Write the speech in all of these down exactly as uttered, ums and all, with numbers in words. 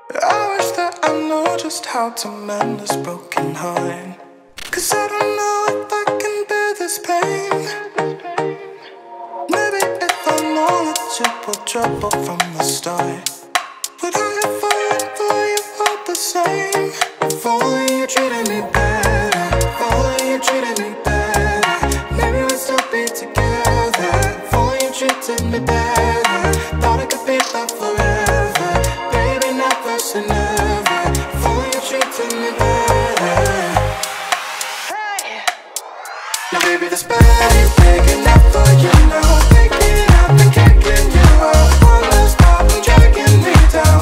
I wish that I knew just how to mend this broken heart. Cause I don't know if I can bear this pain. Maybe if I know that you were trouble from the start, would I have fallen for you all the same? If only you treated me better, if only you treated me better, maybe we'd still be together. If only you treated me better, thought it could be love forever. Baby, never say never. If only you treated me better. Now baby, this bed is big enough for you now. Pick it up and kicking you out. One last stop and dragging me down.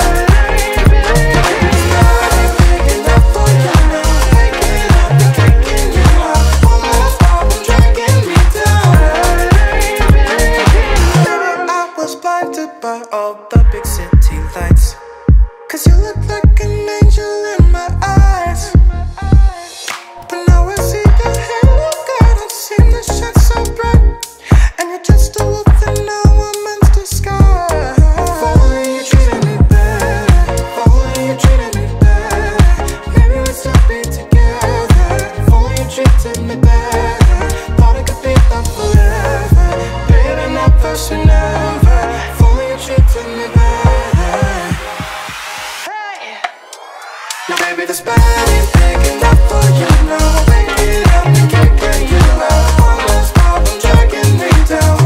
This bed is big enough for you now. Pick it up and kicking you out. One last stop and dragging me down. Maybe I was blinded by all the big city lights, cause you look like an angel in my eyes. But now I see the halo, God, don't seem to shine so bright. And you're just a wolf in a woman's disguise. If only you treated me better, if only you treated me better, maybe we'd still be together. If only you treated me better, thought it could be love forever. Baby, never say never. If only you treated me better. Now baby, this bed ain't big enough for you now. Pick it up and kicking you out. One last stop and dragging me down.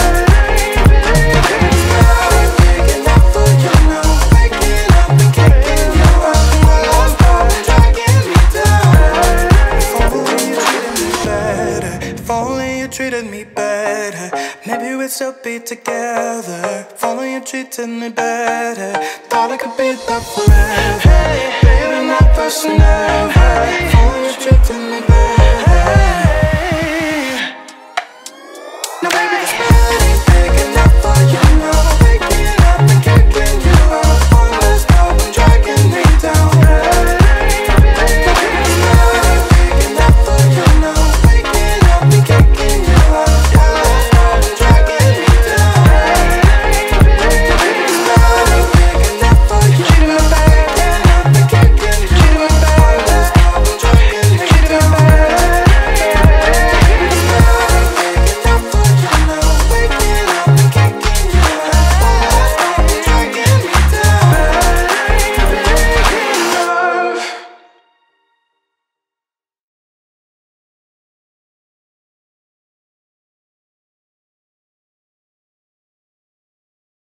This bed ain't big enough for you now. Pick it up and kicking you out. One last stop and dragging me down. If only you treated me better, if only you treated me better, maybe we'd still be together. If only you treated me better, thought it could be love forever. Baby, never say never. If only you treated me